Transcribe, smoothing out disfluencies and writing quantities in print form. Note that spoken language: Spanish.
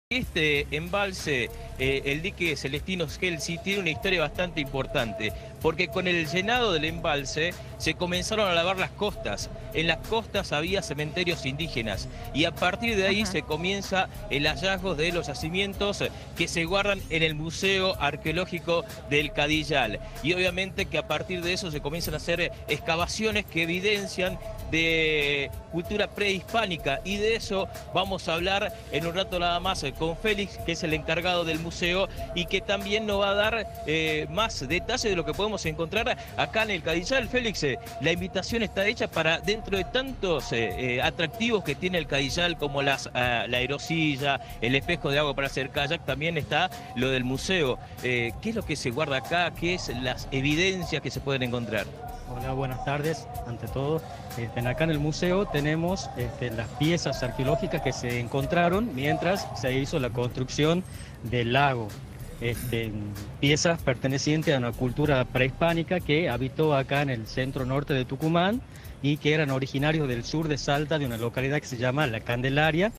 Este embalse, el dique Celestino Scelsi, tiene una historia bastante importante, porque con el llenado del embalse se comenzaron a lavar las costas. En las costas había cementerios indígenas y a partir de ahí se comienza el hallazgo de los yacimientos que se guardan en el Museo Arqueológico del Cadillal. Y obviamente que a partir de eso se comienzan a hacer excavaciones que evidencian de cultura prehispánica, y de eso vamos a hablar en un rato nada más con Félix, que es el encargado del museo y que también nos va a dar más detalles de lo que podemos encontrar acá en el Cadillal. Félix, la invitación está hecha para, dentro de tantos atractivos que tiene el Cadillal, como la aerosilla, el espejo de agua para hacer kayak, también está lo del museo. ¿Qué es lo que se guarda acá? ¿Qué es las evidencias que se pueden encontrar? Hola, buenas tardes. Ante todo, acá en el museo tenemos las piezas arqueológicas que se encontraron mientras se hizo la construcción del lago. Piezas pertenecientes a una cultura prehispánica que habitó acá en el centro norte de Tucumán y que eran originarios del sur de Salta, de una localidad que se llama La Candelaria.